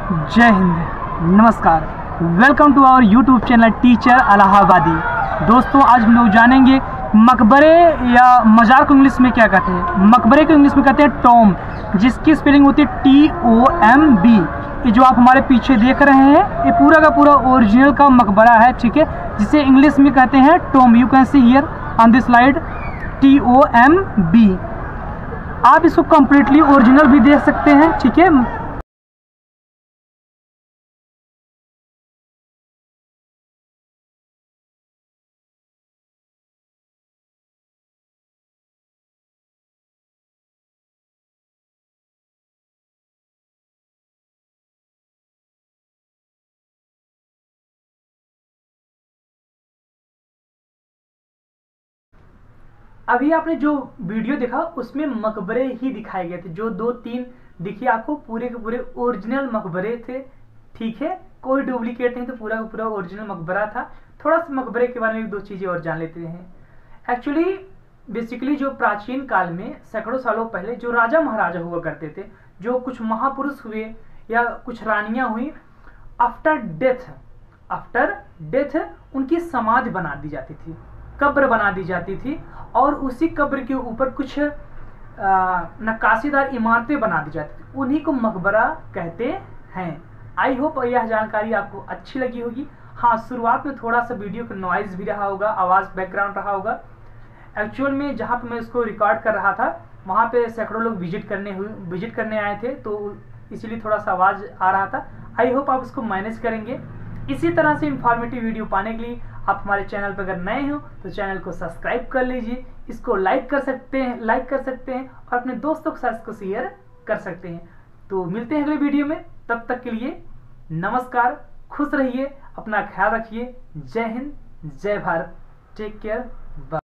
जय हिंद, नमस्कार। Welcome to our YouTube channel teacher Allahabadi. दोस्तों, आज हम लोग जानेंगे मकबरे या मज़ार को इंग्लिश में क्या कहते हैं। मकबरे को इंग्लिश में कहते हैं टॉम, जिसकी स्पेलिंग होती है TOMB। ये जो आप हमारे पीछे देख रहे हैं, ये पूरा का पूरा ओरिजिनल का मकबरा है, ठीक है, जिसे इंग्लिश में कहते हैं tomb. You can see here on this slide TOMB। आप इसको कम्प्लीटली ओरिजिनल भी देख सकते हैं, ठीक है। अभी आपने जो वीडियो देखा उसमें मकबरे ही दिखाए गए थे, जो 2-3 दिखिए आपको, पूरे के पूरे ओरिजिनल मकबरे थे, ठीक है, कोई डुप्लीकेट नहीं, तो पूरा का पूरा ओरिजिनल मकबरा था। थोड़ा सा मकबरे के बारे में 1-2 चीज़ें और जान लेते हैं। एक्चुअली बेसिकली जो प्राचीन काल में सैकड़ों सालों पहले जो राजा महाराजा हुआ करते थे, जो कुछ महापुरुष हुए या कुछ रानियां हुई, आफ्टर डेथ उनकी समाधि बना दी जाती थी, कब्र बना दी जाती थी, और उसी कब्र के ऊपर कुछ नक्काशीदार इमारतें बना दी जाती थी। उन्हीं को मकबरा कहते हैं। आई होप यह जानकारी आपको अच्छी लगी होगी। हाँ, शुरुआत में थोड़ा सा वीडियो का नॉइज भी रहा होगा, आवाज़ बैकग्राउंड रहा होगा। एक्चुअल में जहाँ पे मैं इसको रिकॉर्ड कर रहा था, वहाँ पे सैकड़ों लोग विजिट करने आए थे, तो इसीलिए थोड़ा सा आवाज़ आ रहा था। आई होप आप इसको मैनेज करेंगे। इसी तरह से इंफॉर्मेटिव वीडियो पाने के लिए आप हमारे चैनल पर अगर नए हो तो चैनल को सब्सक्राइब कर लीजिए, इसको लाइक कर सकते हैं और अपने दोस्तों के साथ इसको शेयर कर सकते हैं। तो मिलते हैं अगले वीडियो में, तब तक के लिए नमस्कार, खुश रहिए, अपना ख्याल रखिए। जय हिंद, जय भारत, टेक केयर, बाय।